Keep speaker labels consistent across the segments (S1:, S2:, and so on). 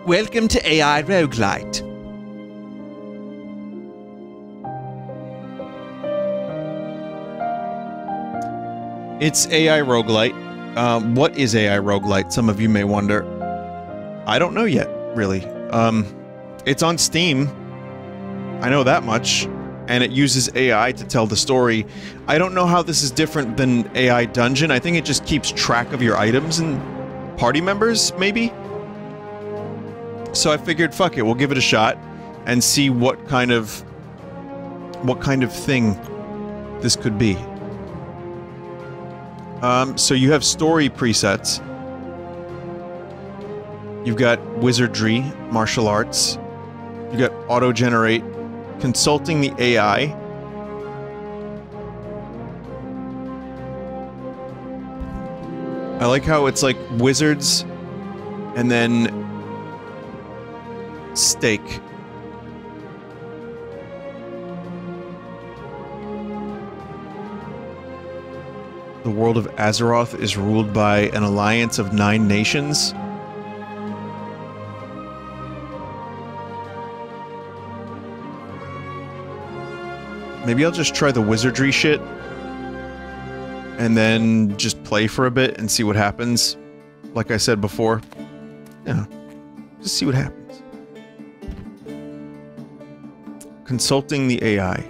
S1: Welcome to AI Roguelite. It's AI Roguelite. What is AI Roguelite? Some of you may wonder. I don't know yet, really. It's on Steam. I know that much. And it uses AI to tell the story. I don't know how this is different than AI Dungeon. I think it just keeps track of your items and party members, maybe? So I figured, fuck it, we'll give it a shot and see what kind of thing this could be. So you have story presets. You've got wizardry, martial arts. You got auto-generate, consulting the AI. I like how it's like wizards and then steak. The world of Azeroth is ruled by an alliance of 9 nations. Maybe I'll just try the wizardry shit and then just play for a bit and see what happens. Like I said before. Yeah. Just see what happens. Consulting the AI.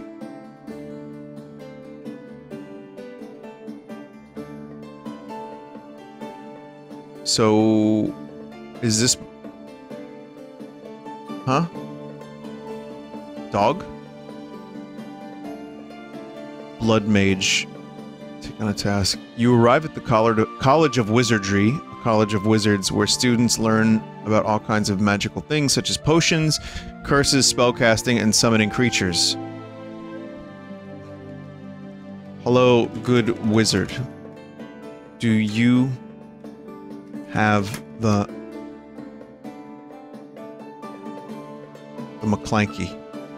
S1: So, is this... Huh? Dog? Blood Mage. Take on a task. You arrive at the College of Wizardry, a college of wizards where students learn about all kinds of magical things such as potions, curses, spellcasting, and summoning creatures. Hello, good wizard. Do you have the McClanky?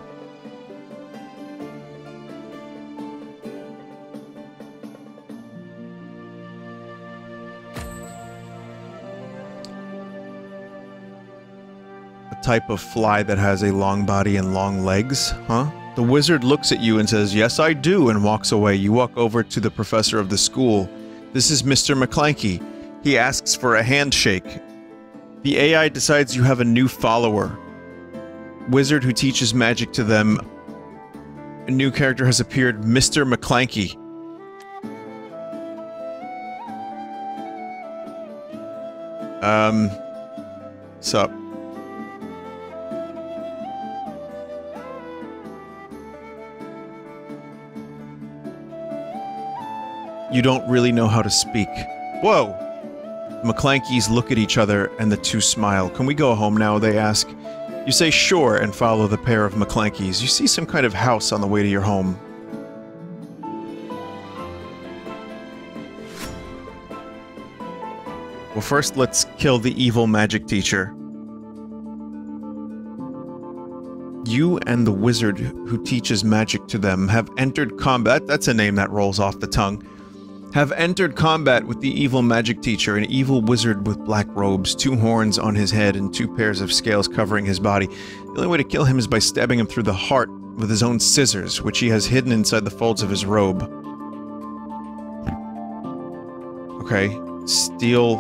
S1: Type of fly that has a long body and long legs, huh? The wizard looks at you and says, "Yes, I do," and walks away. You walk over to the professor of the school. This is Mr. McClanky. He asks for a handshake. The AI decides you have a new follower. Wizard who teaches magic to them. A new character has appeared, Mr. McClanky. Sup? You don't really know how to speak. Whoa! McClankies look at each other, and the two smile. Can we go home now, they ask. You say sure, and follow the pair of McClankies. You see some kind of house on the way to your home. Well, first let's kill the evil magic teacher. You and the wizard who teaches magic to them have entered combat. That's a name that rolls off the tongue. Have entered combat with the evil magic teacher, an evil wizard with black robes, 2 horns on his head, and 2 pairs of scales covering his body. The only way to kill him is by stabbing him through the heart with his own scissors, which he has hidden inside the folds of his robe. Okay. Steal...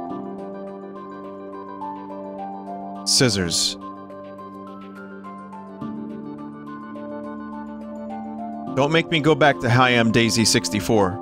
S1: scissors. Don't make me go back to Hi, I'm Daisy 64.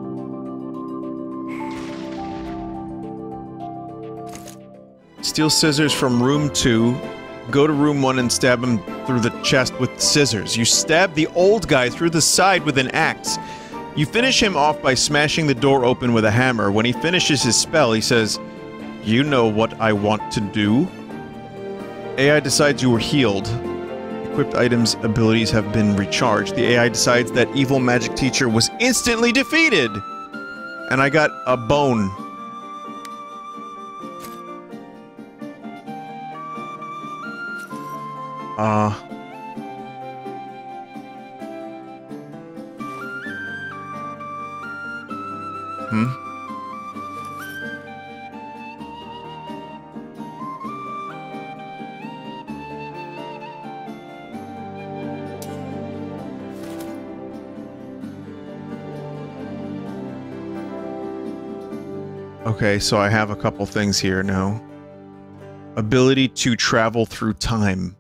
S1: Steal scissors from room 2, go to room 1 and stab him through the chest with scissors. You stab the old guy through the side with an axe. You finish him off by smashing the door open with a hammer. When he finishes his spell, he says, "You know what I want to do?" AI decides you were healed. Equipped items' abilities have been recharged. The AI decides that evil magic teacher was instantly defeated! And I got a bone. Okay, so I have a couple things here now. Ability to travel through time.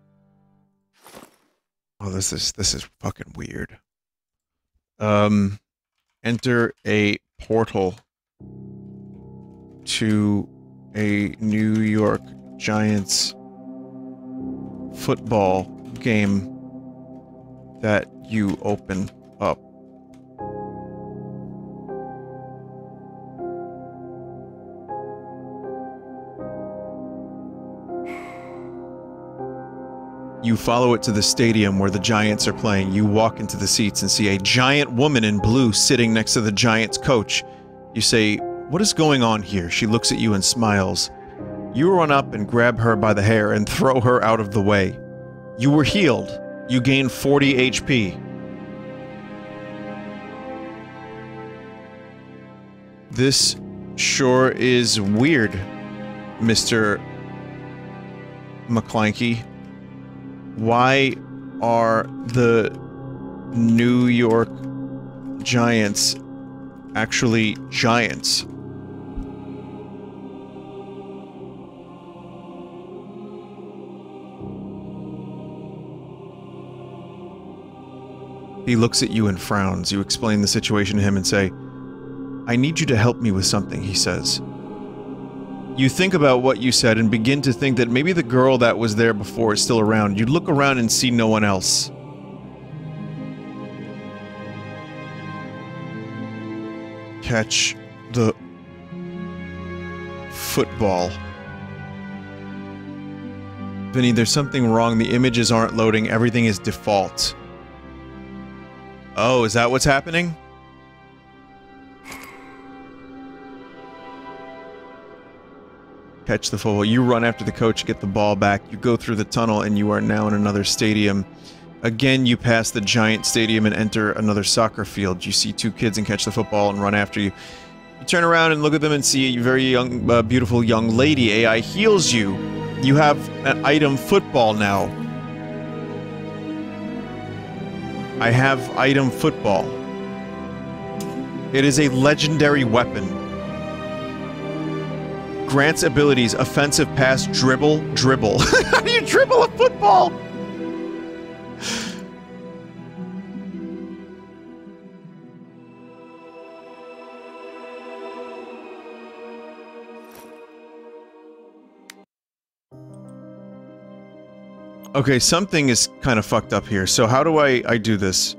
S1: Oh, this is fucking weird. Enter a portal to a New York Giants football game that you open up. You follow it to the stadium where the Giants are playing. You walk into the seats and see a giant woman in blue sitting next to the Giants coach. You say, "What is going on here?" She looks at you and smiles. You run up and grab her by the hair and throw her out of the way. You were healed. You gained 40 HP. This sure is weird, Mr. McClanky. Why are the New York Giants actually giants? He looks at you and frowns. You explain the situation to him and say, "I need you to help me with something," he says. You think about what you said and begin to think that maybe the girl that was there before is still around. You look around and see no one else. Catch the football. Vinny, there's something wrong. The images aren't loading. Everything is default. Oh, is that what's happening? Catch the football. You run after the coach, get the ball back. You go through the tunnel and you are now in another stadium. Again, you pass the giant stadium and enter another soccer field. You see two kids and catch the football and run after you. You turn around and look at them and see a very young, beautiful young lady. AI heals you. You have an item football now. I have item football. It is a legendary weapon. Grants abilities, offensive pass, dribble, dribble. How do you dribble a football? Okay, something is kind of fucked up here. So how do I do this?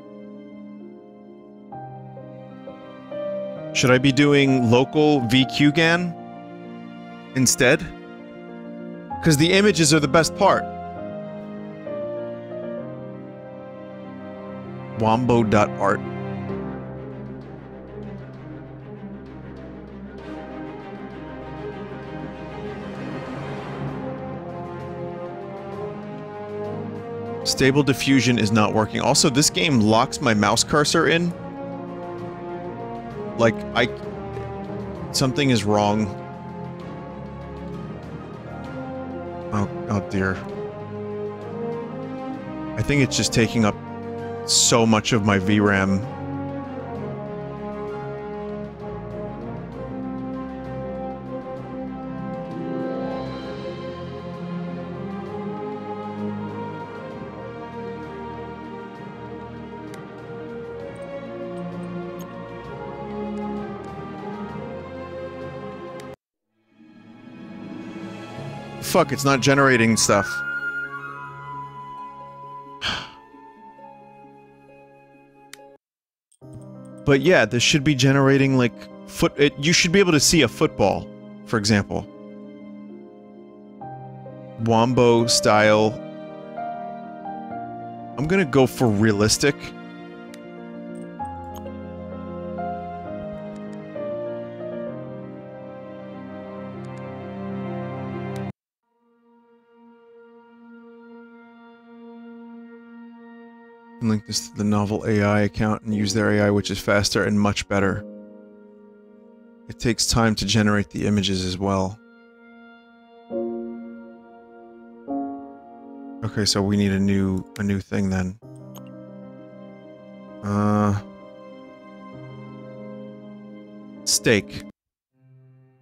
S1: Should I be doing local VQGAN instead? Because the images are the best part. Wombo.art. Stable diffusion is not working. Also, this game locks my mouse cursor in. Like, something is wrong. Oh dear. I think it's just taking up so much of my VRAM. Fuck, it's not generating stuff. But yeah, this should be generating, like, you should be able to see a football, for example. Wombo style. I'm gonna go for realistic. Link this to the novel AI account and use their AI, which is faster and much better. It takes time to generate the images as well. Okay, so we need a new thing then. Steak.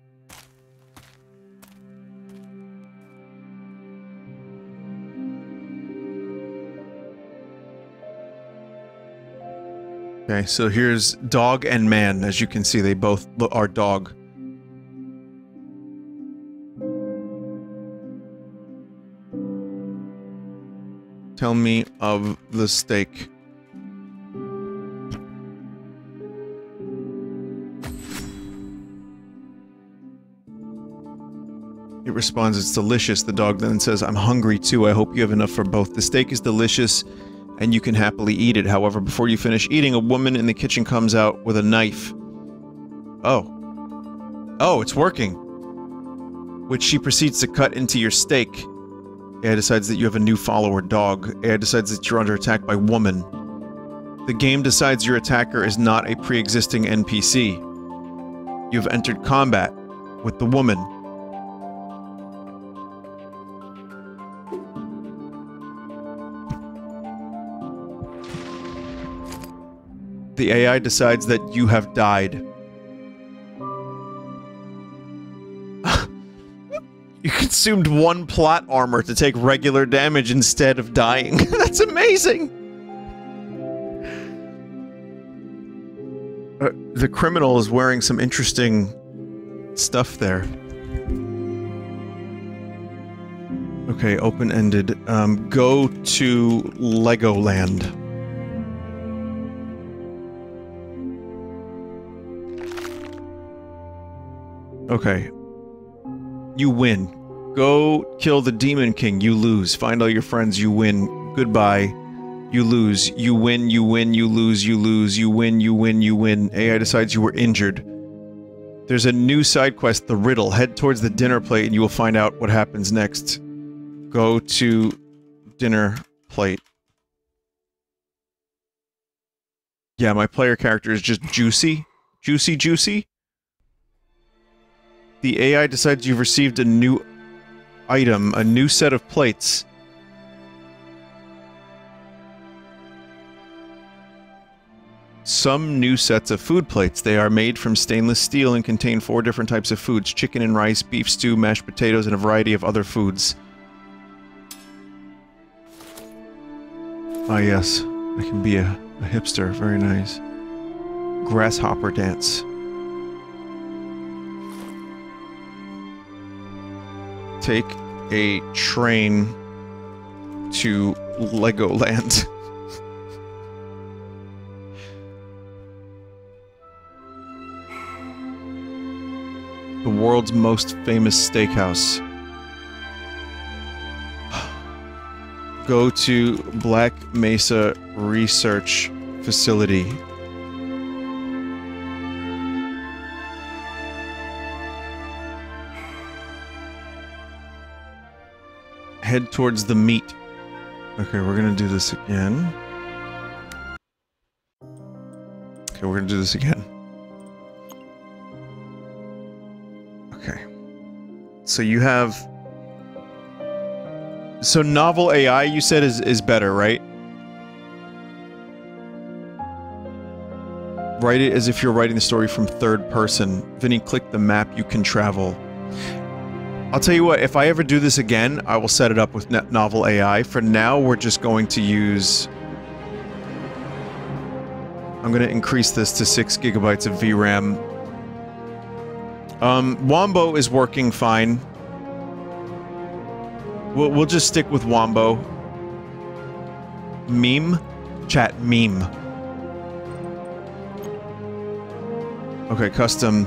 S1: Okay, so here's dog and man. As you can see, they both are dog. Tell me of the steak. It responds, it's delicious. The dog then says, I'm hungry too. I hope you have enough for both. The steak is delicious and you can happily eat it. However, before you finish eating, a woman in the kitchen comes out with a knife. Oh. Oh, it's working. Which she proceeds to cut into your steak. AI decides that you have a new follower, dog. AI decides that you're under attack by woman. The game decides your attacker is not a pre-existing NPC. You have entered combat with the woman. The AI decides that you have died. You consumed 1 plot armor to take regular damage instead of dying. That's amazing! The criminal is wearing some interesting stuff there. Okay, open-ended. Go to Legoland. Okay. You win. Go kill the Demon King. You lose. Find all your friends. You win. Goodbye. You lose. You win. You win. You lose. You lose. You win. You win. You win. AI decides you were injured. There's a new side quest, The Riddle. Head towards the dinner plate and you will find out what happens next. Go to dinner plate. Yeah, my player character is just juicy. Juicy, juicy. The AI decides you've received a new item, a new set of plates. Some new sets of food plates. They are made from stainless steel and contain 4 different types of foods: chicken and rice, beef stew, mashed potatoes, and a variety of other foods. Ah yes, I can be a hipster. Very nice. Grasshopper dance. Take a train to Legoland. The world's most famous steakhouse. Go to Black Mesa Research Facility. Head towards the meat. Okay, we're gonna do this again. Okay, we're gonna do this again. Okay. So you have... So novel AI, you said, is better, right? Write it as if you're writing the story from third person. Vinny, click the map, you can travel. I'll tell you what, if I ever do this again, I will set it up with novel AI. For now, we're just going to use... I'm gonna increase this to 6 gigabytes of VRAM. Wombo is working fine. We'll just stick with Wombo. Meme? Chat, meme. Okay, custom.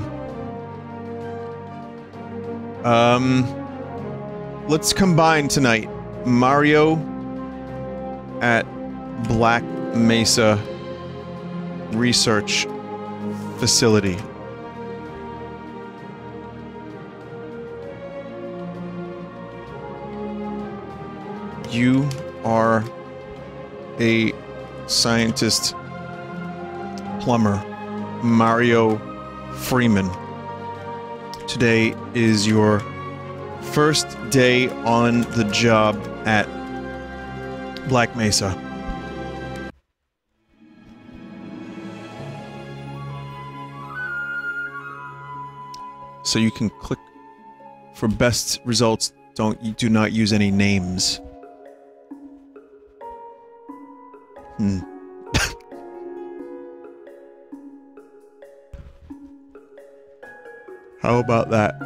S1: Let's combine tonight. Mario at Black Mesa Research Facility. You are a scientist plumber, Mario Freeman. Today is your first day on the job at Black Mesa. So you can click for best results. Do not use any names. How about that?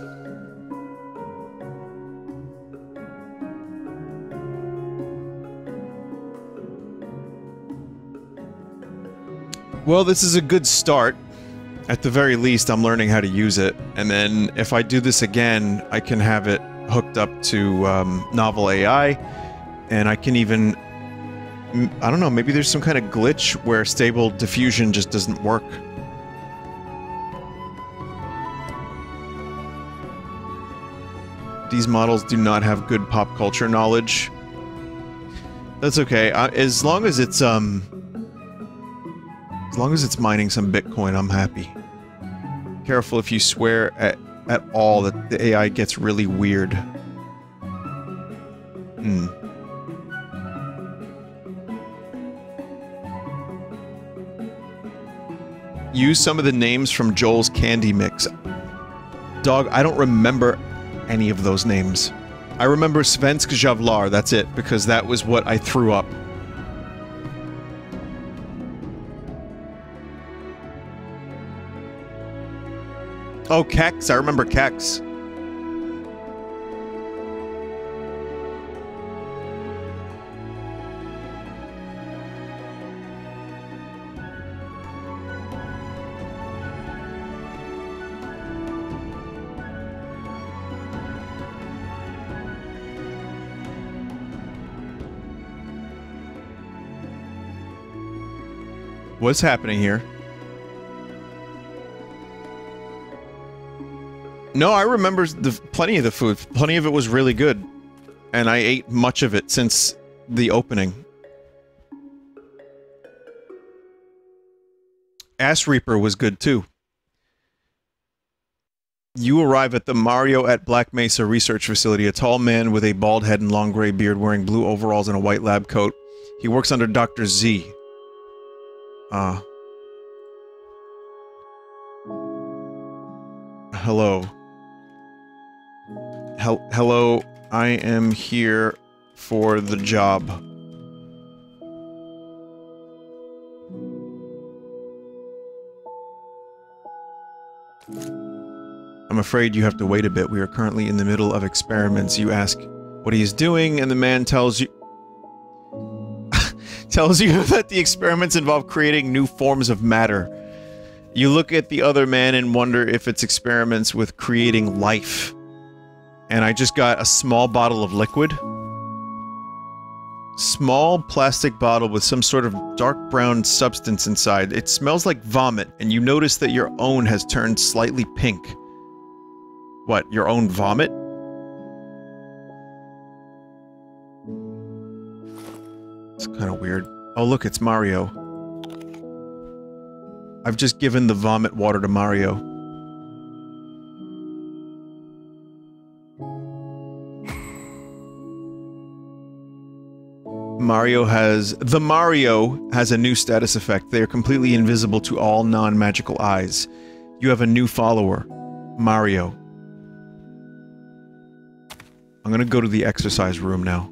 S1: Well, this is a good start. At the very least, I'm learning how to use it. And then, if I do this again, I can have it hooked up to Novel AI. And I can even... I don't know, maybe there's some kind of glitch where Stable Diffusion just doesn't work. These models do not have good pop culture knowledge. That's okay. As long as it's mining some Bitcoin, I'm happy. Careful if you swear at all that the AI gets really weird. Use some of the names from Joel's Candy Mix. Dog, I don't remember any of those names. I remember Svensk Javlar, that's it, because that was what I threw up. Oh, Kex, I remember Kex. What's happening here? No, I remember plenty of the food. Plenty of it was really good. And I ate much of it since the opening. Ass Reaper was good too. You arrive at the Mario at Black Mesa research facility, a tall man with a bald head and long gray beard wearing blue overalls and a white lab coat. He works under Dr. Z. Hello. Hello, I am here for the job. I'm afraid you have to wait a bit. We are currently in the middle of experiments. You ask what he is doing, and the man tells you... tells you that the experiments involve creating new forms of matter. You look at the other man and wonder if it's experiments with creating life. And I just got a small bottle of liquid. Small plastic bottle with some sort of dark brown substance inside. It smells like vomit, and you notice that your own has turned slightly pink. What, your own vomit? It's kind of weird. Oh look, it's Mario. I've just given the vomit water to Mario. The Mario has a new status effect. They are completely invisible to all non-magical eyes. You have a new follower, Mario. I'm gonna go to the exercise room now.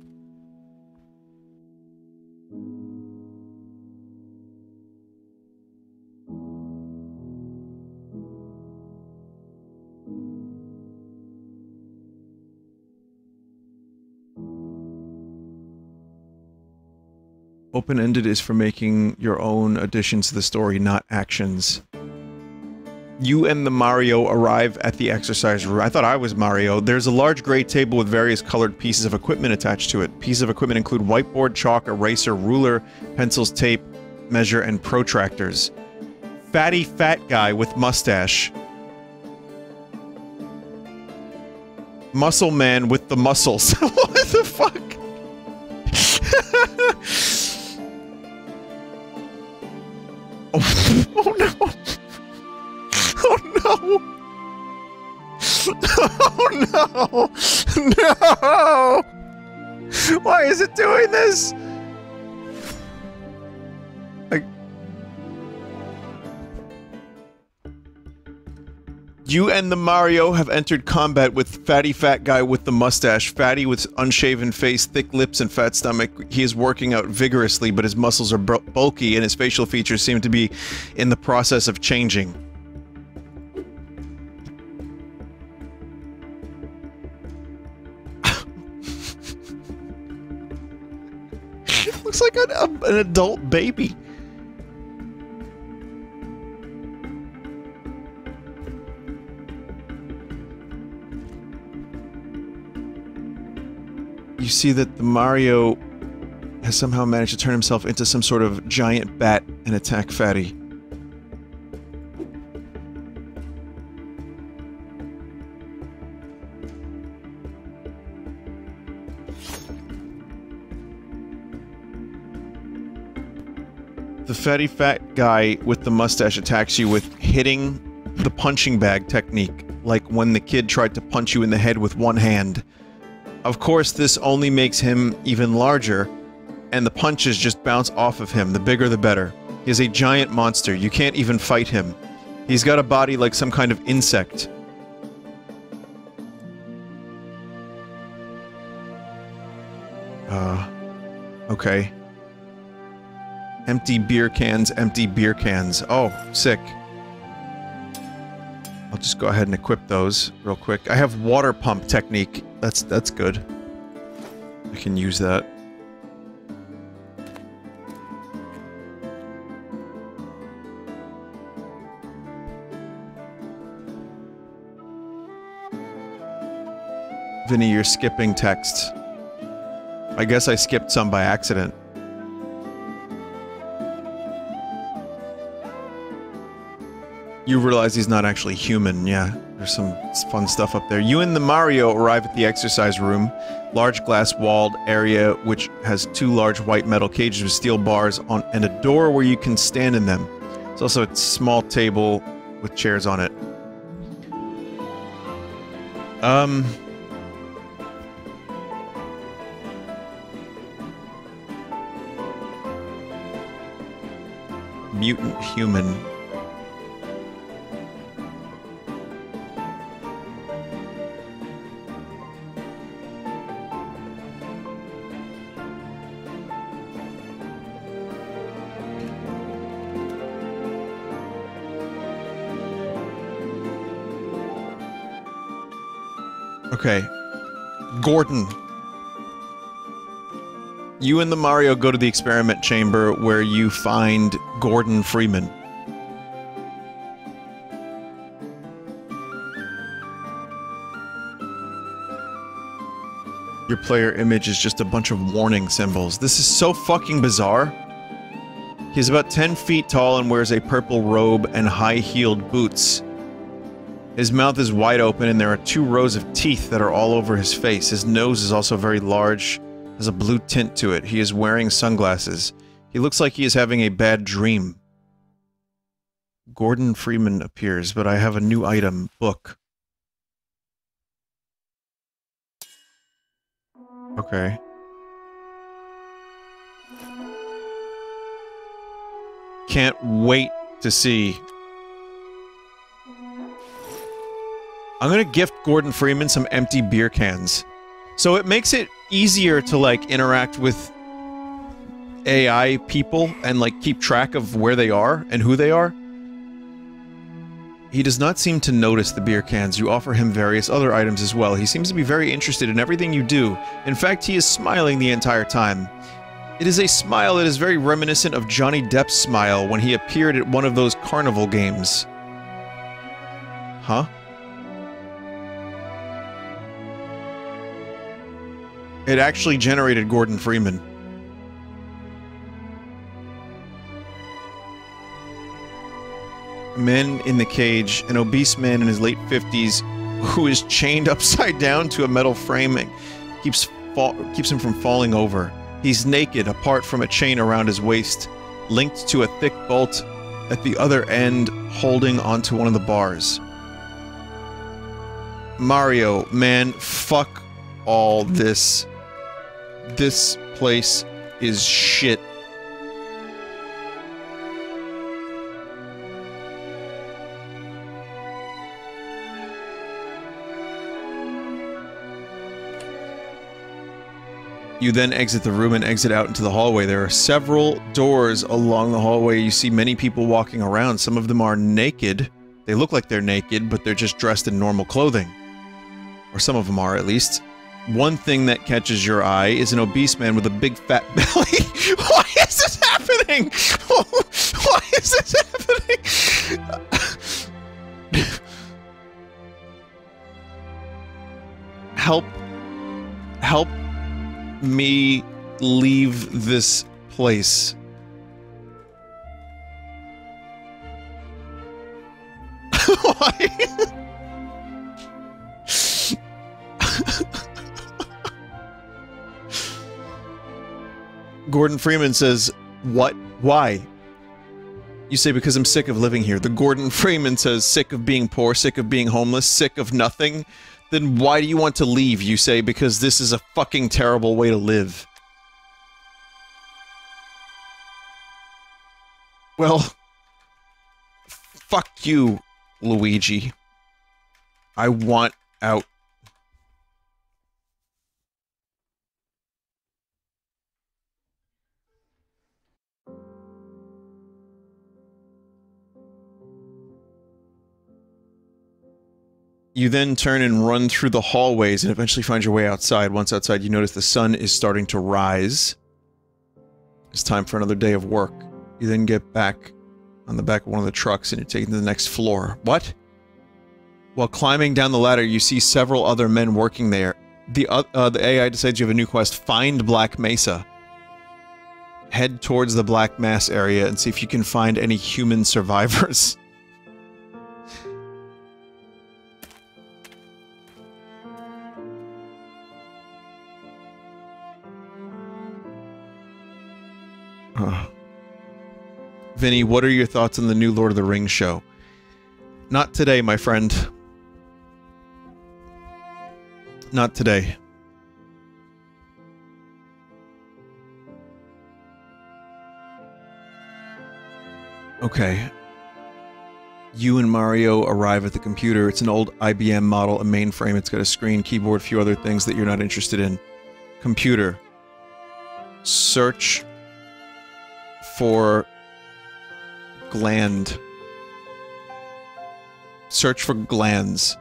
S1: Open-ended is for making your own additions to the story, not actions. You and the Mario arrive at the exercise room. I thought I was Mario. There's a large gray table with various colored pieces of equipment attached to it. Pieces of equipment include whiteboard, chalk, eraser, ruler, pencils, tape, measure, and protractors. Fatty fat guy with mustache. Muscle man with the muscles. What the fuck? Oh no! Oh no! Oh no! No! Why is it doing this? You and the Mario have entered combat with Fatty Fat Guy with the mustache. Fatty with unshaven face, thick lips, and fat stomach. He is working out vigorously, but his muscles are bulky and his facial features seem to be in the process of changing. looks like an adult baby. You see that the Mario has somehow managed to turn himself into some sort of giant bat and attack Fatty. The fatty fat guy with the mustache attacks you with hitting the punching bag technique, like when the kid tried to punch you in the head with one hand. Of course, this only makes him even larger, and the punches just bounce off of him, the bigger the better. He is a giant monster, you can't even fight him. He's got a body like some kind of insect. Okay. Empty beer cans, empty beer cans. Oh, sick. I'll just go ahead and equip those real quick. I have water pump technique. That's good. I can use that. Vinny, you're skipping text. I guess I skipped some by accident. You realize he's not actually human, yeah. There's some fun stuff up there. You and the Mario arrive at the exercise room. Large glass-walled area which has 2 large white metal cages with steel bars on and a door where you can stand in them. There's also a small table with chairs on it. Mutant human. Okay. Gordon. You and the Mario go to the experiment chamber where you find Gordon Freeman. Your player image is just a bunch of warning symbols. This is so fucking bizarre. He's about 10 feet tall and wears a purple robe and high-heeled boots. His mouth is wide open and there are 2 rows of teeth that are all over his face. His nose is also very large, has a blue tint to it. He is wearing sunglasses. He looks like he is having a bad dream. Gordon Freeman appears, but I have a new item, book. Okay. Can't wait to see. I'm gonna gift Gordon Freeman some empty beer cans. So it makes it easier to, like, interact with AI people and, like, keep track of where they are and who they are. He does not seem to notice the beer cans. You offer him various other items as well. He seems to be very interested in everything you do. In fact, he is smiling the entire time. It is a smile that is very reminiscent of Johnny Depp's smile when he appeared at one of those carnival games. Huh? It actually generated Gordon Freeman. Man in the cage, an obese man in his late 50s who is chained upside down to a metal framing, keeps him from falling over. He's naked, apart from a chain around his waist, linked to a thick bolt at the other end, holding onto one of the bars. Mario, man, fuck all this. This place is shit. You then exit the room and exit out into the hallway. There are several doors along the hallway. You see many people walking around. Some of them are naked. They look like they're naked, but they're just dressed in normal clothing. Or some of them are, at least. One thing that catches your eye is an obese man with a big fat belly. Why is this happening? Why is this happening? Help me leave this place. Why? Gordon Freeman says, what? Why? You say, because I'm sick of living here. The Gordon Freeman says, sick of being poor, sick of being homeless, sick of nothing. Then why do you want to leave? You say, because this is a fucking terrible way to live. Well, fuck you, Luigi. I want out. You then turn and run through the hallways and eventually find your way outside. Once outside, you notice the sun is starting to rise. It's time for another day of work. You then get back on the back of one of the trucks and you're taken to the next floor. What? While climbing down the ladder, you see several other men working there. The AI decides you have a new quest. Find Black Mesa. Head towards the Black Mass area and see if you can find any human survivors. Vinny, what are your thoughts on the new Lord of the Rings show? Not today, my friend. Not today. Okay. You and Mario arrive at the computer. It's an old IBM model, a mainframe. It's got a screen, keyboard, a few other things that you're not interested in. Computer. Search for gland. Search for glands.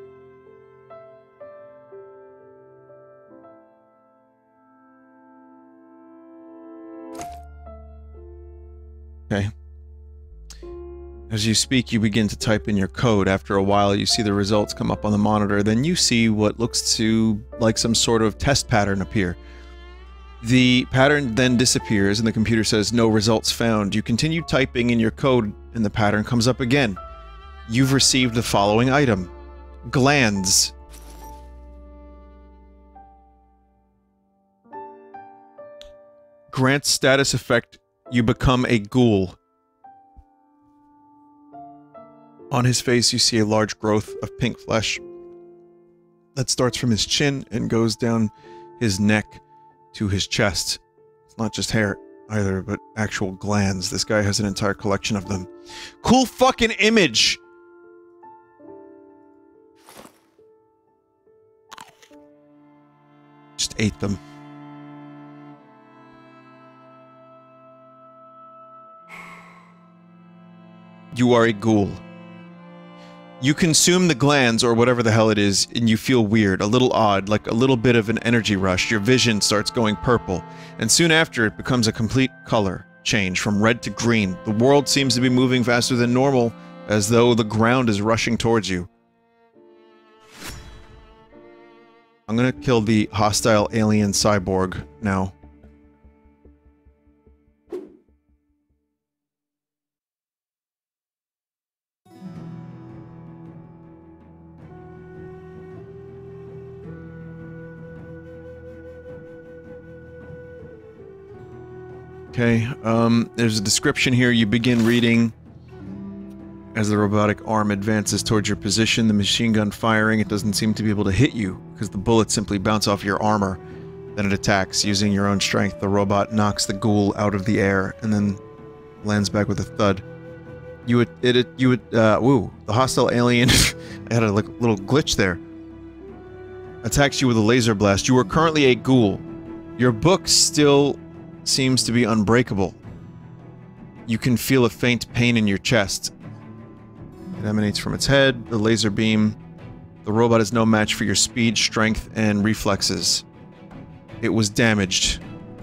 S1: Okay. As you speak, you begin to type in your code. After a while, you see the results come up on the monitor. Then you see what looks to like some sort of test pattern appear. The pattern then disappears and the computer says, no results found. You continue typing in your code and the pattern comes up again. You've received the following item. Glands. Grants status effect, you become a ghoul. On his face you see a large growth of pink flesh that starts from his chin and goes down his neck to his chest. It's not just hair either, but actual glands. This guy has an entire collection of them. Cool fucking image! Just ate them. You are a ghoul. You consume the glands, or whatever the hell it is, and you feel weird, a little odd, like a little bit of an energy rush. Your vision starts going purple, and soon after it becomes a complete color change from red to green. The world seems to be moving faster than normal, as though the ground is rushing towards you. I'm gonna kill the hostile alien cyborg now. Okay, there's a description here. You begin reading. As the robotic arm advances towards your position, the machine gun firing, it doesn't seem to be able to hit you, because the bullets simply bounce off your armor. Then it attacks, using your own strength. The robot knocks the ghoul out of the air, and then lands back with a thud. Woo, the hostile alien, I had a little glitch there. Attacks you with a laser blast. You are currently a ghoul. Your book still seems to be unbreakable. You can feel a faint pain in your chest. It emanates from its head. The laser beam The robot is no match for your speed, strength, and reflexes. It was damaged.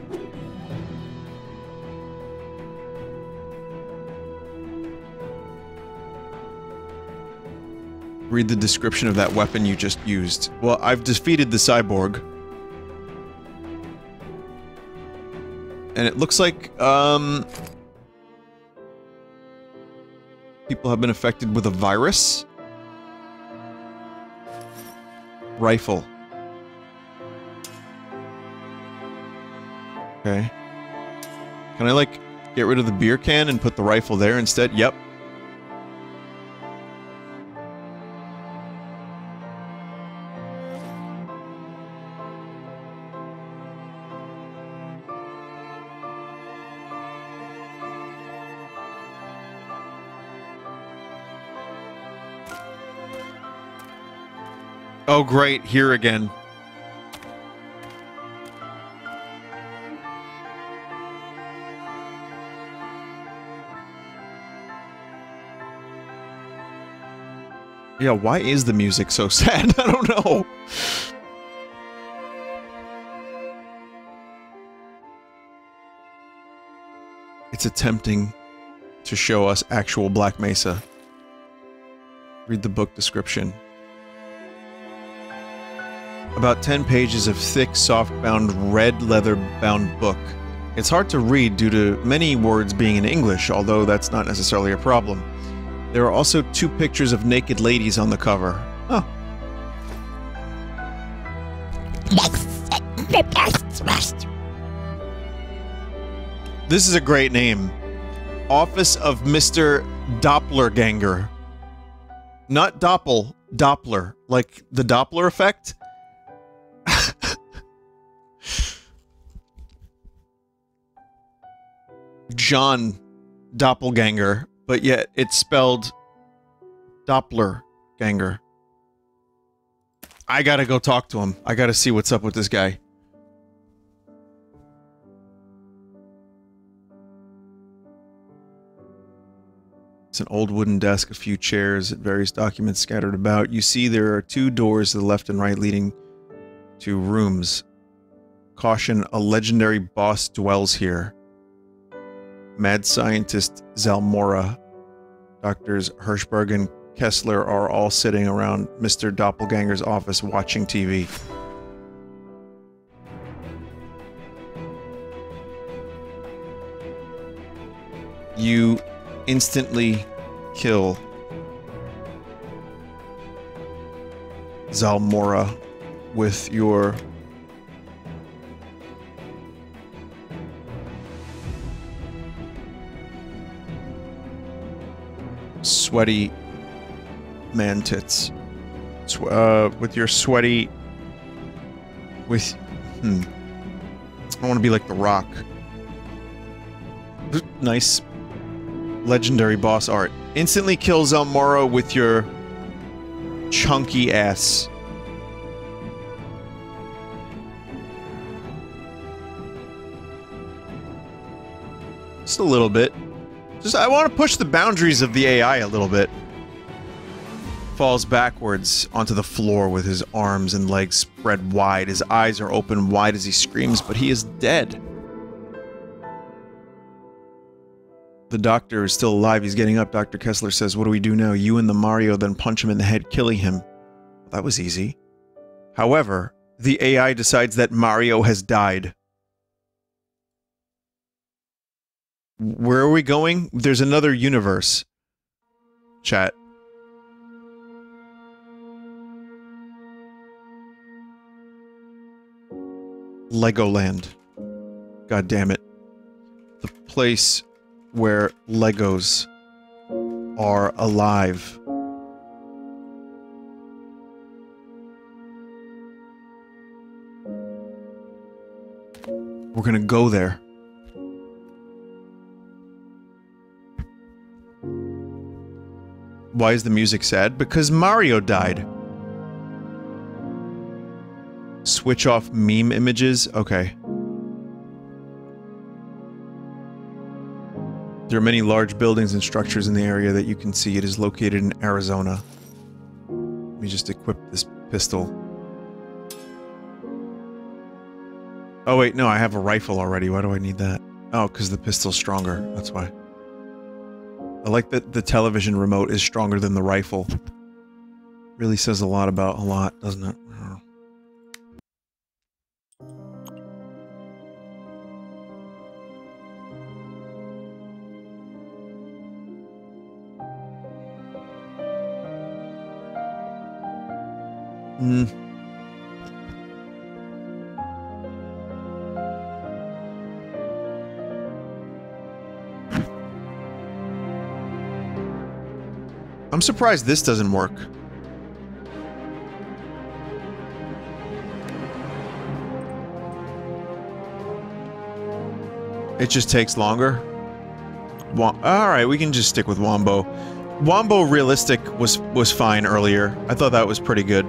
S1: Read the description of that weapon you just used. Well, I've defeated the cyborg. And it looks like, people have been affected with a virus. Rifle. Okay. Can I, like, get rid of the beer can and put the rifle there instead? Yep. Oh great, here again. Yeah, why is the music so sad? I don't know. It's attempting to show us actual Black Mesa. Read the book description. About 10 pages of thick, soft-bound, red leather-bound book. It's hard to read due to many words being in English, although that's not necessarily a problem. There are also 2 pictures of naked ladies on the cover. Oh. This is a great name. Office of Mr. Dopplerganger. Not Doppel, Doppler. Like the Doppler effect? John Doppelganger, but yet it's spelled Dopplerganger. I gotta go talk to him. I gotta see what's up with this guy. It's an old wooden desk, a few chairs, various documents scattered about. You see there are 2 doors to the left and right leading to rooms. Caution, a legendary boss dwells here. Mad scientist Zalmora, Doctors Hirschberg and Kessler are all sitting around Mr. Doppelganger's office watching TV. You instantly kill Zalmora with your sweaty man tits. With your sweaty... With... I want to be like The Rock. Nice. Legendary boss art. Instantly kill Zalmora with your... chunky ass. Just a little bit. Just, I want to push the boundaries of the AI a little bit. Falls backwards onto the floor with his arms and legs spread wide. His eyes are open wide as he screams, but he is dead. The doctor is still alive. He's getting up. Dr. Kessler says, "What do we do now?" You and the Mario then punch him in the head, killing him. That was easy. However, the AI decides that Mario has died. Where are we going? There's another universe. Chat. Legoland. God damn it. The place where Legos are alive. We're gonna go there. Why is the music sad? Because Mario died. Switch off meme images? Okay. There are many large buildings and structures in the area that you can see. It is located in Arizona. me just equip this pistol. Oh wait, no, I have a rifle already. Why do I need that? Oh, because the pistol's stronger. That's why. I like that the television remote is stronger than the rifle. Really says a lot about a lot, doesn't it? I'm surprised this doesn't work. It just takes longer? Alright, we can just stick with Wombo. Wombo Realistic was fine earlier. I thought that was pretty good.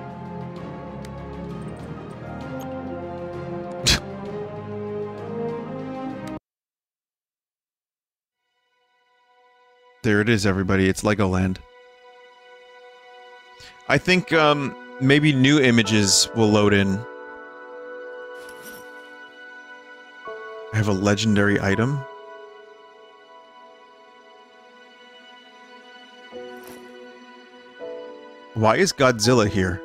S1: There it is, everybody. It's Legoland. I think, maybe new images will load in. I have a legendary item. Why is Godzilla here?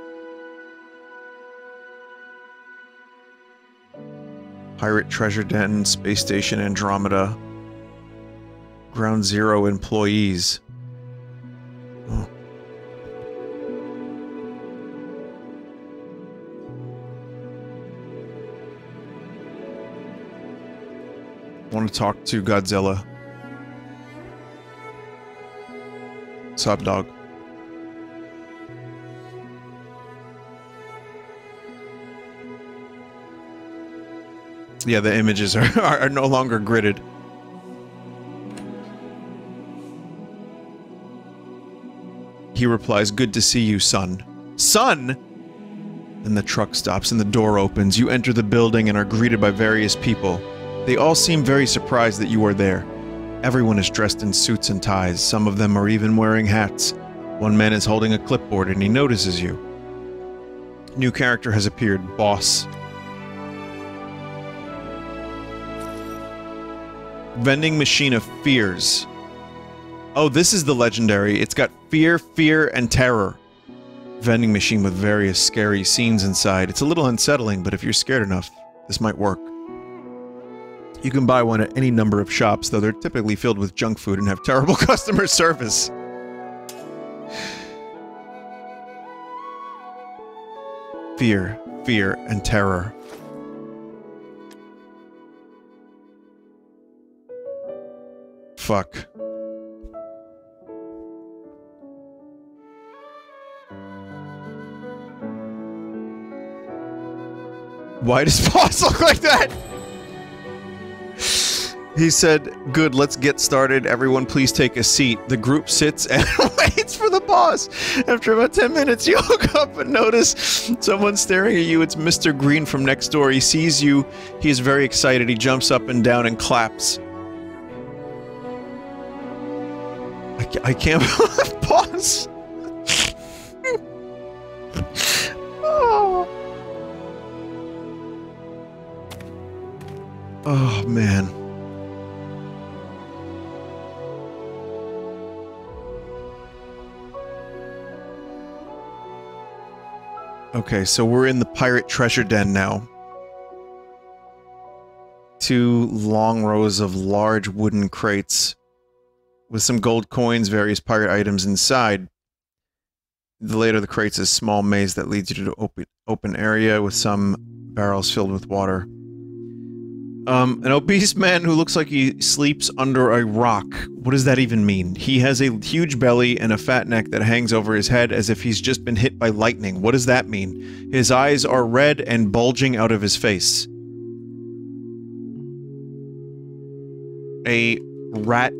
S1: Pirate Treasure Den, Space Station Andromeda. Ground Zero employees. Oh. Want to talk to Godzilla. Sup, dog? Yeah, the images are no longer gridded. He replies, "Good to see you, son." Son?! Then the truck stops and the door opens. You enter the building and are greeted by various people. They all seem very surprised that you are there. Everyone is dressed in suits and ties. Some of them are even wearing hats. One man is holding a clipboard and he notices you. New character has appeared, Boss. Vending Machine of Fears. Oh, this is the legendary. It's got fear, fear, and terror. Vending machine with various scary scenes inside. It's a little unsettling, but if you're scared enough, this might work. You can buy one at any number of shops, though they're typically filled with junk food and have terrible customer service. Fear, fear, and terror. Fuck. Why does Boss look like that? He said, "Good, let's get started. Everyone please take a seat." The group sits and waits for the boss. After about 10 minutes, you look up and notice someone staring at you. It's Mr. Green from next door. He sees you. He is very excited. He jumps up and down and claps. I can't believe Boss. Oh. Oh, man. Okay, so we're in the Pirate Treasure Den now. Two long rows of large wooden crates with some gold coins, various pirate items inside. The later of the crates is a small maze that leads you to an open area with some barrels filled with water. An obese man who looks like he sleeps under a rock. What does that even mean? He has a huge belly and a fat neck that hangs over his head as if he's just been hit by lightning. What does that mean? His eyes are red and bulging out of his face. A rat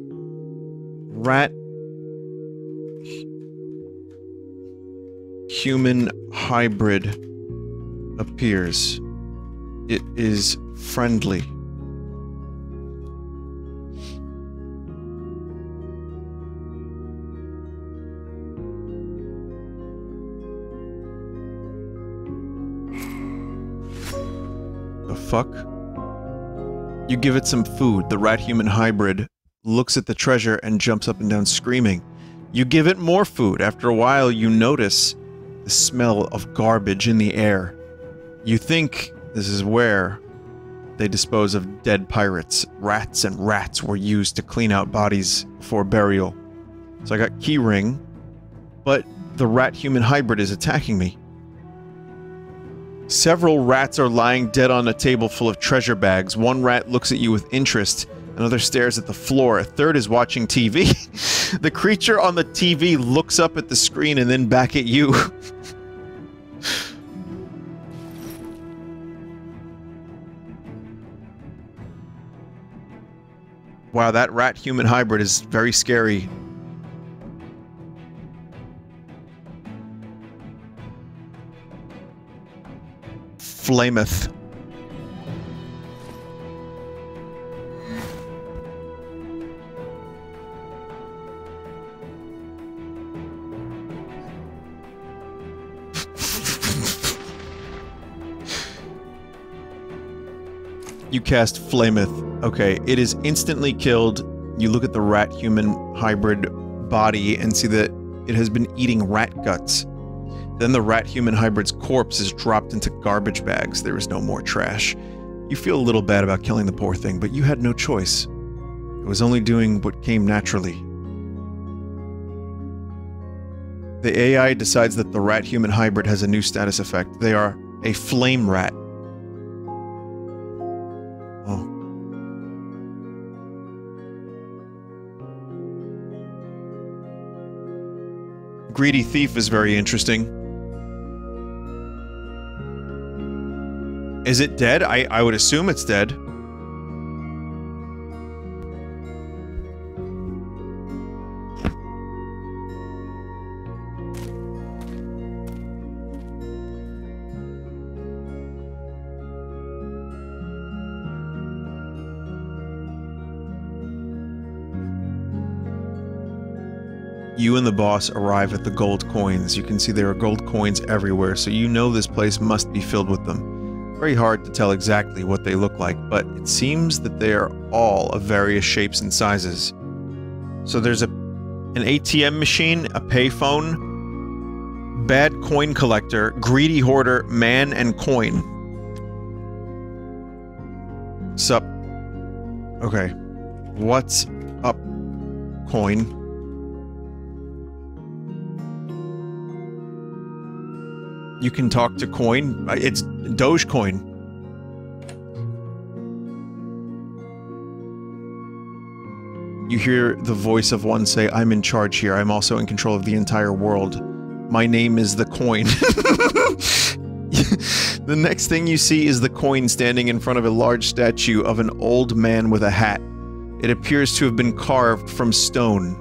S1: human hybrid appears. It is friendly. The fuck? You give it some food. The rat-human hybrid looks at the treasure and jumps up and down screaming. You give it more food. After a while, you notice the smell of garbage in the air. You think this is where they dispose of dead pirates. Rats and rats were used to clean out bodies before burial. So I got key ring, but the rat-human hybrid is attacking me. Several rats are lying dead on a table full of treasure bags. One rat looks at you with interest. Another stares at the floor. A third is watching TV. The creature on the TV looks up at the screen and then back at you. Wow, that rat-human hybrid is very scary. Flameth. You cast Flameth. Okay, it is instantly killed. You look at the rat-human hybrid body and see that it has been eating rat guts. Then the rat-human hybrid's corpse is dropped into garbage bags. There is no more trash. You feel a little bad about killing the poor thing, but you had no choice. It was only doing what came naturally. The AI decides that the rat-human hybrid has a new status effect. They are a flame rat. Oh. Greedy Thief is very interesting. Is it dead? I would assume it's dead. You and the boss arrive at the gold coins. You can see there are gold coins everywhere, so you know this place must be filled with them. Very hard to tell exactly what they look like, but it seems that they are all of various shapes and sizes. So there's an ATM machine, a payphone, bad coin collector, greedy hoarder, man, and coin. Sup? Okay. What's up, coin? You can talk to coin. It's Dogecoin. You hear the voice of one say, "I'm in charge here. I'm also in control of the entire world. My name is the coin." The next thing you see is the coin standing in front of a large statue of an old man with a hat. It appears to have been carved from stone.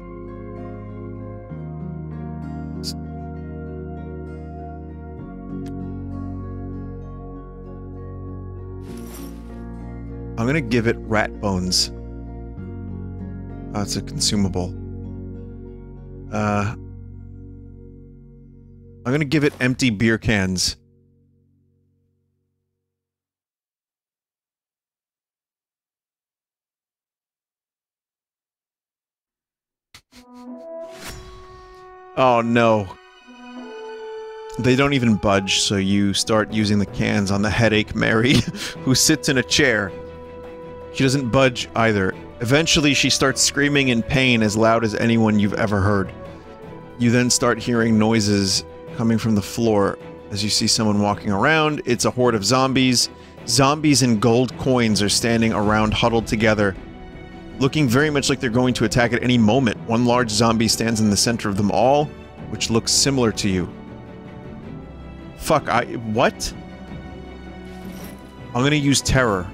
S1: I'm gonna give it rat bones. Oh, it's a consumable. I'm gonna give it empty beer cans. Oh no. They don't even budge, so you start using the cans on the headache Mary, who sits in a chair. She doesn't budge either. Eventually, she starts screaming in pain as loud as anyone you've ever heard. You then start hearing noises coming from the floor as you see someone walking around. It's a horde of zombies. Zombies and gold coins are standing around huddled together, looking very much like they're going to attack at any moment. One large zombie stands in the center of them all, which looks similar to you. Fuck, what? I'm gonna use terror.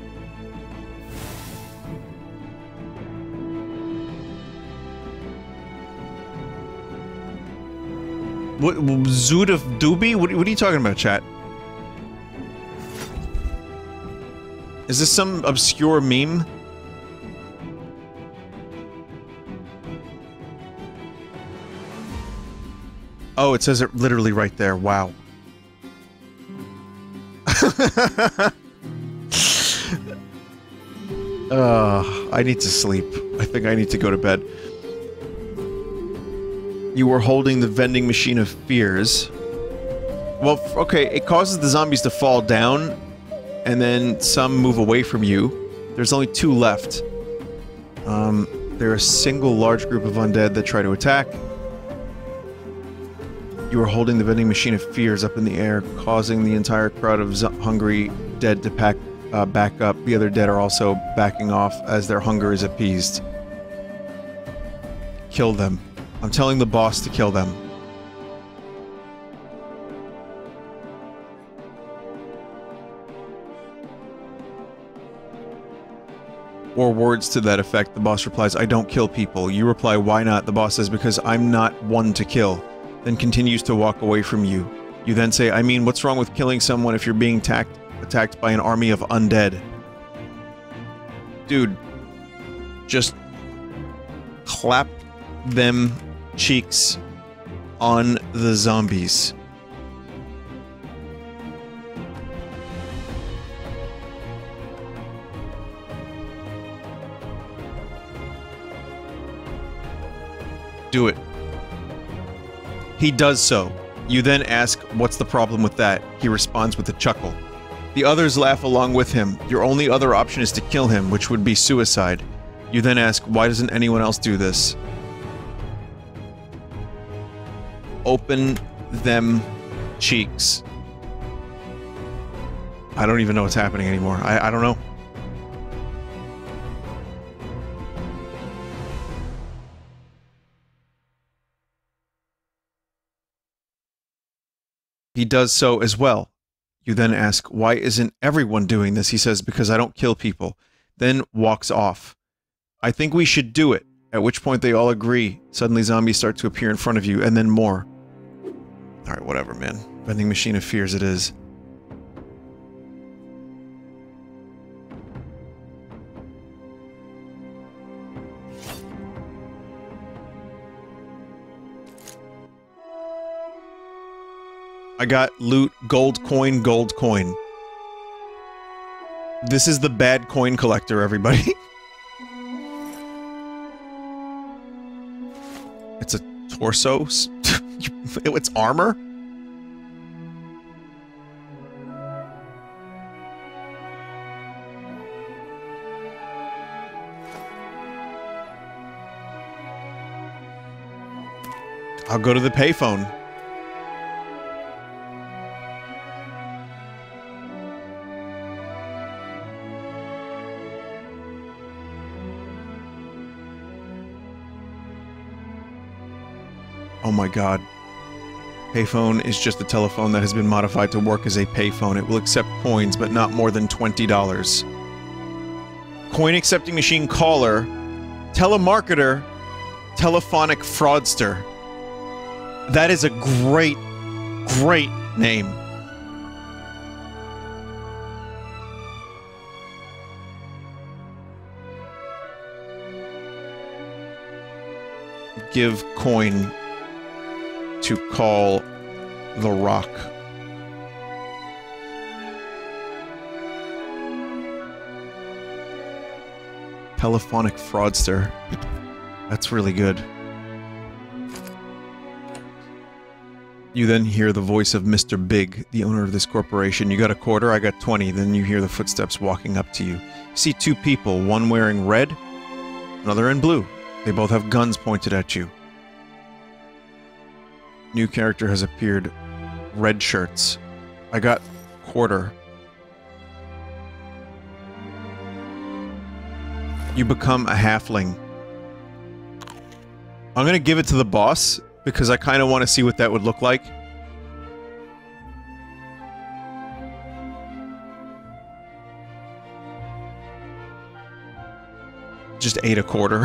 S1: What, Zood of Doobie? What are you talking about, chat? Is this some obscure meme? Oh, it says it literally right there. Wow. I need to sleep. I think I need to go to bed. You were holding the vending machine of fears. Well, okay, it causes the zombies to fall down, and then some move away from you. There's only 2 left. They're a single large group of undead that try to attack. You are holding the vending machine of fears up in the air, causing the entire crowd of hungry dead to back up. The other dead are also backing off as their hunger is appeased. Kill them. I'm telling the boss to kill them. Or words to that effect. The boss replies, I don't kill people. You reply, why not? The boss says, because I'm not one to kill. Then continues to walk away from you. You then say, I mean, what's wrong with killing someone if you're being attacked by an army of undead? Dude, just clap them cheeks on the zombies. Do it. He does so. You then ask, what's the problem with that? He responds with a chuckle. The others laugh along with him. Your only other option is to kill him, which would be suicide. You then ask, why doesn't anyone else do this? Open them cheeks. I don't even know what's happening anymore. I don't know. He does so as well. You then ask, why isn't everyone doing this? He says, because I don't kill people. Then walks off. I think we should do it. At which point they all agree. Suddenly zombies start to appear in front of you, and then more. Alright, whatever, man. Vending machine of fears it is. I got loot, gold coin, gold coin. This is the bad coin collector, everybody. It's a torso? It's armor? I'll go to the payphone. Oh my god. Payphone is just a telephone that has been modified to work as a payphone. It will accept coins, but not more than $20. Coin accepting machine caller. Telemarketer. Telephonic fraudster. That is a great, great name. Give coin to call the Rock. Telephonic fraudster. That's really good. You then hear the voice of Mr. Big, the owner of this corporation. You got a quarter, I got 20. Then you hear the footsteps walking up to you. You see 2 people, one wearing red, another in blue. They both have guns pointed at you. New character has appeared. Red shirts. I got quarter. You become a halfling. I'm gonna give it to the boss, because I kinda want to see what that would look like. Just ate a quarter.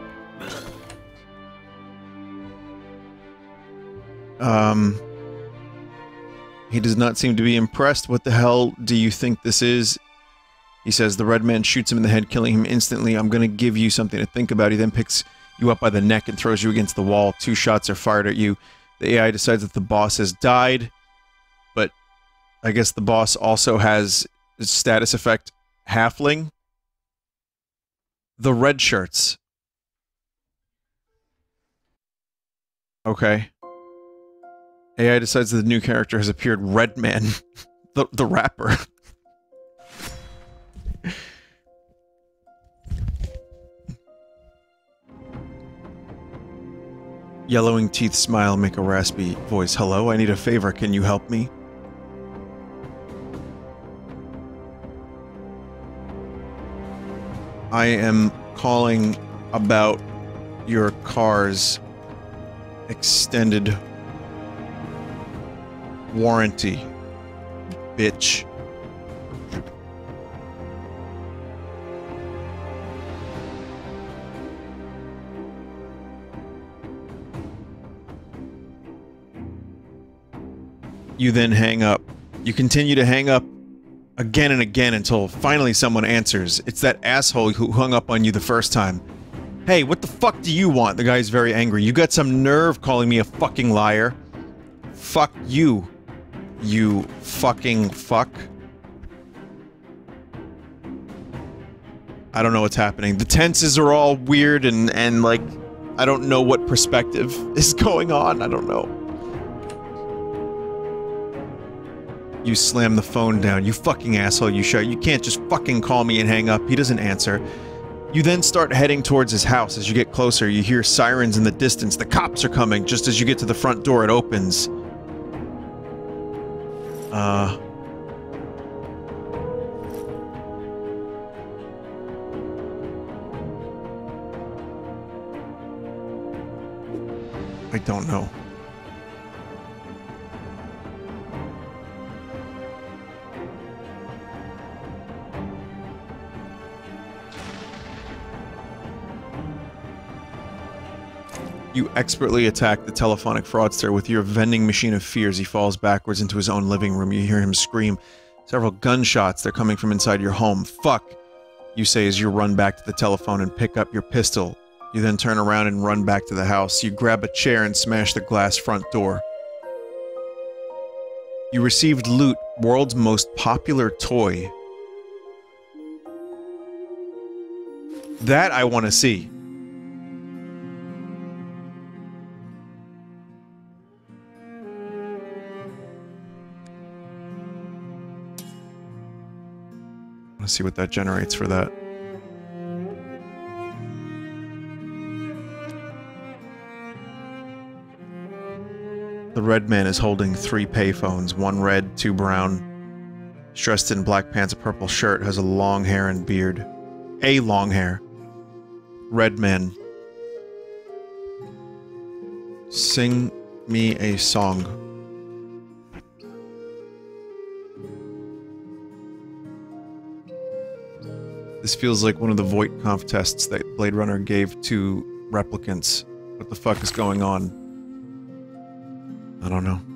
S1: He does not seem to be impressed. What the hell do you think this is? He says the red man shoots him in the head, killing him instantly. I'm gonna give you something to think about. He then picks you up by the neck and throws you against the wall. 2 shots are fired at you. The AI decides that the boss has died, but I guess the boss also has status effect halfling. The red shirts. Okay. AI decides that the new character has appeared. Redman. the rapper. Yellowing teeth smile make a raspy voice. Hello, I need a favor. Can you help me? I am calling about your car's extended warranty, bitch. You then hang up. You continue to hang up again and again until finally someone answers. It's that asshole who hung up on you the first time. Hey, what the fuck do you want? The guy's very angry. You got some nerve calling me a fucking liar. Fuck you. You fucking fuck. I don't know what's happening. The tenses are all weird and like, I don't know what perspective is going on. I don't know. You slam the phone down. You fucking asshole, you shout. You can't just fucking call me and hang up. He doesn't answer. You then start heading towards his house. As you get closer, you hear sirens in the distance. The cops are coming. Just as you get to the front door, it opens. I don't know. You expertly attack the telephonic fraudster with your vending machine of fears. He falls backwards into his own living room. You hear him scream. Several gunshots. They're coming from inside your home. Fuck! You say as you run back to the telephone and pick up your pistol. You then turn around and run back to the house. You grab a chair and smash the glass front door. You received loot. World's most popular toy. That I want to see. Let's see what that generates for that. The red man is holding 3 payphones, 1 red, 2 brown. He's dressed in black pants, a purple shirt, has a long hair and beard. A long hair. Red man. Sing me a song. This feels like one of the Voight-Kampff tests that Blade Runner gave to replicants. What the fuck is going on? I don't know.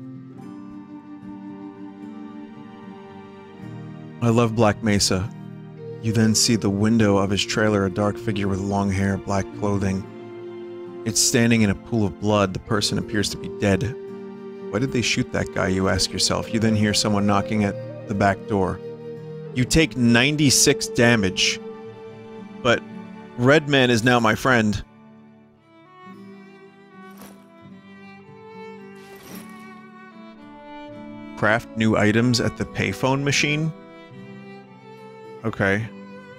S1: I love Black Mesa. You then see the window of his trailer, a dark figure with long hair, black clothing. It's standing in a pool of blood. The person appears to be dead. Why did they shoot that guy, you ask yourself. You then hear someone knocking at the back door. You take 96 damage, but Redman is now my friend. Craft new items at the payphone machine? Okay.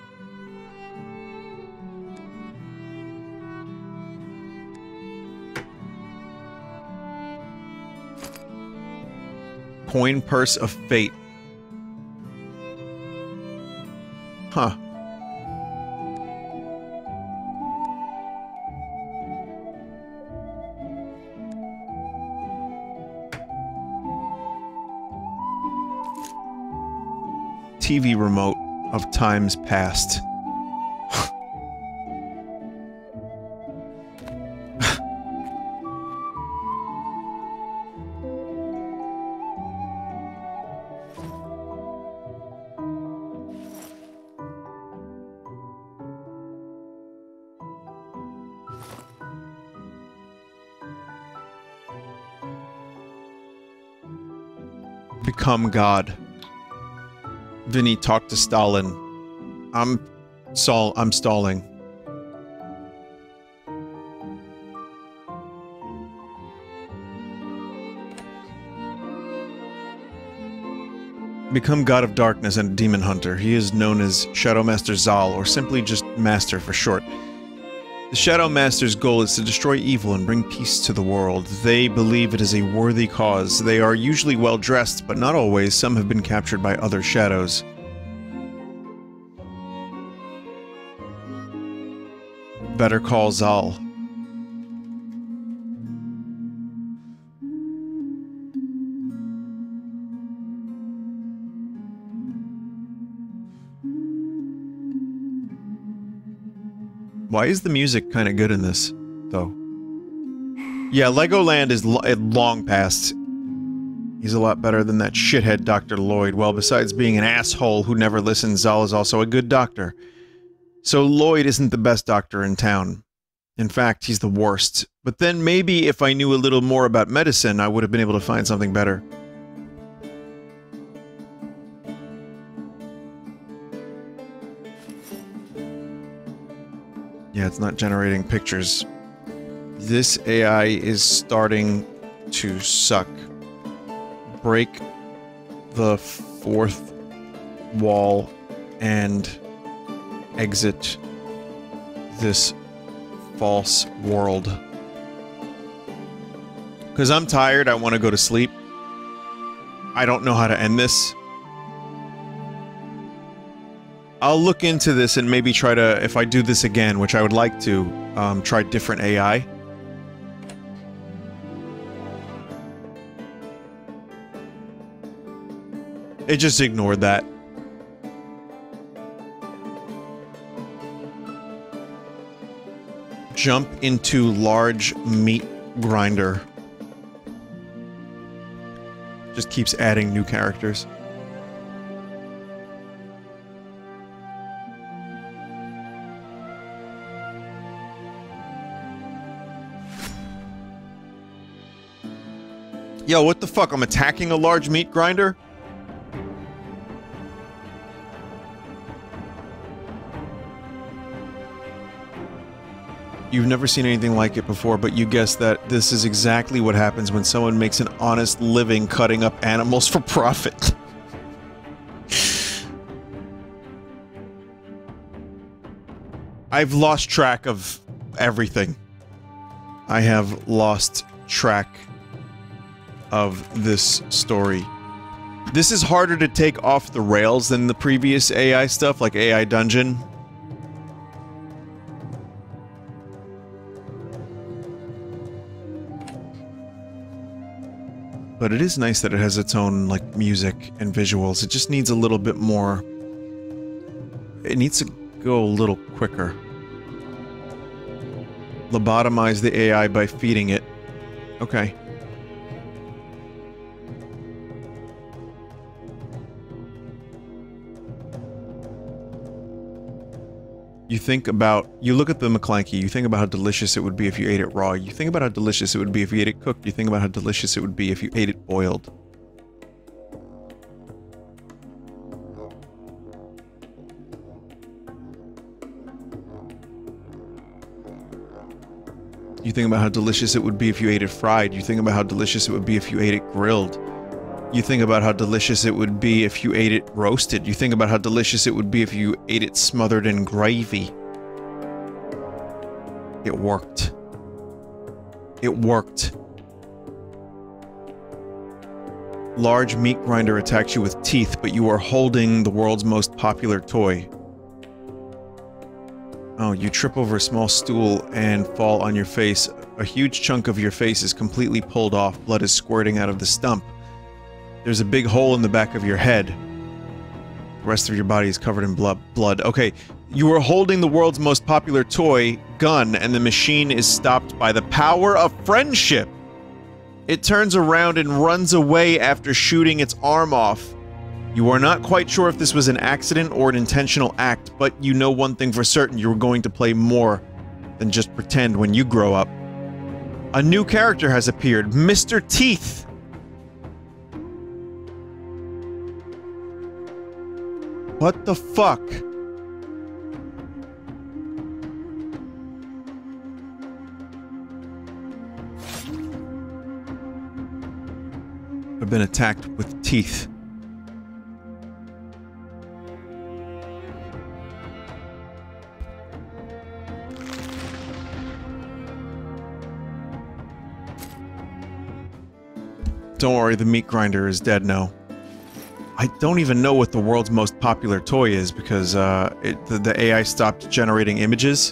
S1: Coin Purse of Fate. Huh. TV remote of times past. Become God. Vinny talked to Stalin. I'm I'm stalling. Become God of Darkness and Demon Hunter. He is known as Shadow Master Zal, or simply just Master for short. The Shadow Master's goal is to destroy evil and bring peace to the world. They believe it is a worthy cause. They are usually well dressed, but not always. Some have been captured by other shadows. Better call Zal. Why is the music kind of good in this, though? Yeah, Legoland is long past. He's a lot better than that shithead Dr. Lloyd. Well, besides being an asshole who never listens, Zal is also a good doctor. So Lloyd isn't the best doctor in town. In fact, he's the worst. But then maybe if I knew a little more about medicine, I would have been able to find something better. Yeah, it's not generating pictures. This AI is starting to suck. Break the fourth wall and exit this false world. Because I'm tired, I want to go to sleep. I don't know how to end this. I'll look into this and maybe try to, if I do this again, which I would like to, try different AI. It just ignored that. Jump into large meat grinder. Just keeps adding new characters. Yo, what the fuck? I'm attacking a large meat grinder? You've never seen anything like it before, but you guess that this is exactly what happens when someone makes an honest living cutting up animals for profit. I've lost track of everything. I have lost track of this story. This is harder to take off the rails than the previous AI stuff, like AI Dungeon. But it is nice that it has its own, like, music and visuals. It just needs a little bit more... It needs to go a little quicker. Lobotomize the AI by feeding it. Okay. You think about... You look at the McClanky, you think about how delicious it would be if you ate it raw. You think about how delicious it would be if you ate it cooked. You think about how delicious it would be if you ate it boiled. You think about how delicious it would be if you ate it fried. You think about how delicious it would be if you ate it grilled. You think about how delicious it would be if you ate it roasted. You think about how delicious it would be if you ate it smothered in gravy. It worked. It worked. Large meat grinder attacks you with teeth, but you are holding the world's most popular toy. Oh, you trip over a small stool and fall on your face. A huge chunk of your face is completely pulled off. Blood is squirting out of the stump. There's a big hole in the back of your head. The rest of your body is covered in blood. Okay, you are holding the world's most popular toy, gun, and the machine is stopped by the power of friendship. It turns around and runs away after shooting its arm off. You are not quite sure if this was an accident or an intentional act, but you know one thing for certain: you're going to play more than just pretend when you grow up. A new character has appeared, Mr. Teeth. What the fuck? have been attacked with teeth. Don't worry, the meat grinder is dead now. I don't even know what the world's most popular toy is because the AI stopped generating images.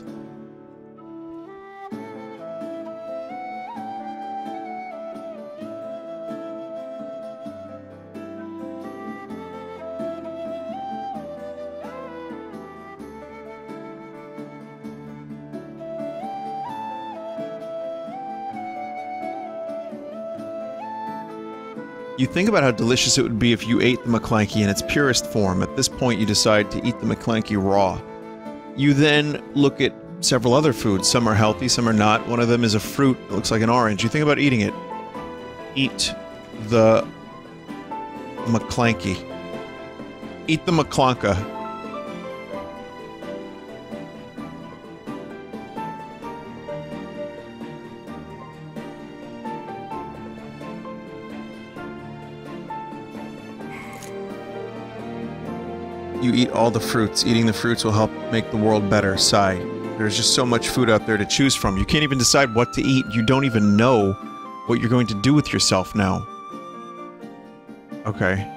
S1: You think about how delicious it would be if you ate the McClanky in its purest form. At this point, you decide to eat the McClanky raw. You then look at several other foods. Some are healthy, some are not. One of them is a fruit that looks like an orange. You think about eating it. Eat the McClanky. Eat the McClanka. You eat all the fruits. Eating the fruits will help make the world better. Sigh. There's just so much food out there to choose from. You can't even decide what to eat. You don't even know what you're going to do with yourself now. Okay.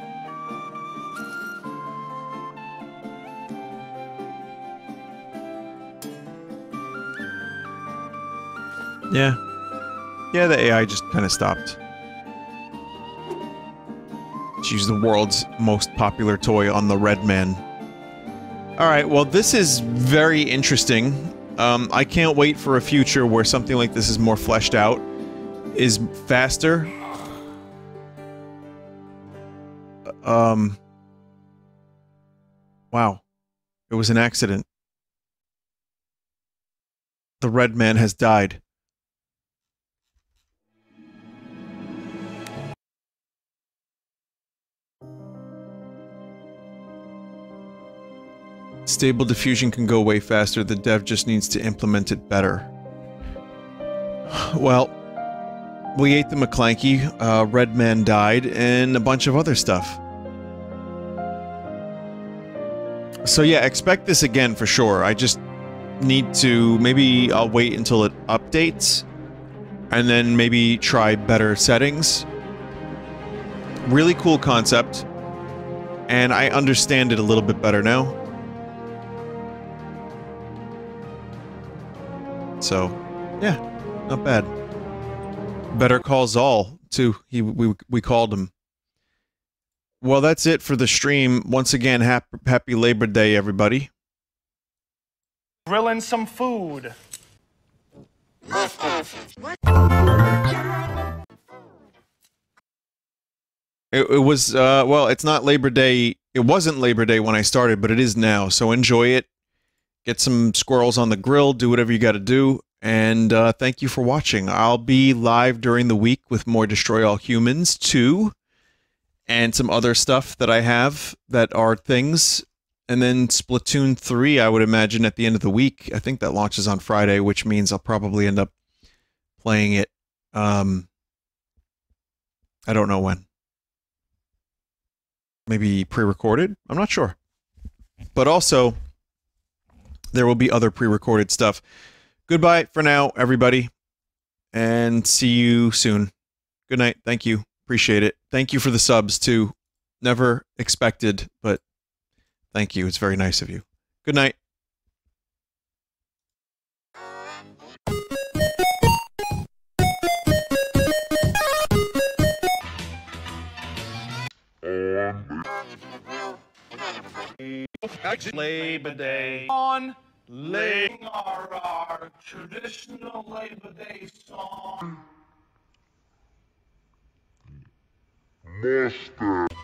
S1: Yeah. Yeah, the AI just kind of stopped. She's the world's most popular toy on the Red Man. Alright, well this is very interesting. I can't wait for a future where something like this is more fleshed out, is faster. Wow. It was an accident. The Red Man has died. Stable diffusion can go way faster, the dev just needs to implement it better. Well, we ate the McClanky, Red Man died, and a bunch of other stuff. So yeah, expect this again for sure. I just need to... maybe I'll wait until it updates, and then maybe try better settings. Really cool concept, and I understand it a little bit better now. So, yeah, not bad. Better Call Saul, too. We called him. Well, that's it for the stream. Once again, happy Labor Day, everybody.
S2: Grilling some food.
S1: It was, well, it's not Labor Day. It wasn't Labor Day when I started, but it is now. So enjoy it. Get some squirrels on the grill, do whatever you gotta do, and thank you for watching. I'll be live during the week with more Destroy All Humans 2, and some other stuff that I have that are things, and then Splatoon 3, I would imagine, at the end of the week. I think that launches on Friday, which means I'll probably end up playing it, I don't know when. Maybe pre-recorded? I'm not sure. But also... there will be other pre-recorded stuff. Goodbye for now, everybody. And see you soon. Good night. Thank you. Appreciate it. Thank you for the subs, too. Never expected, but thank you. It's very nice of you. Good night.
S2: Labor Day on our traditional Labor Day song.
S3: Master.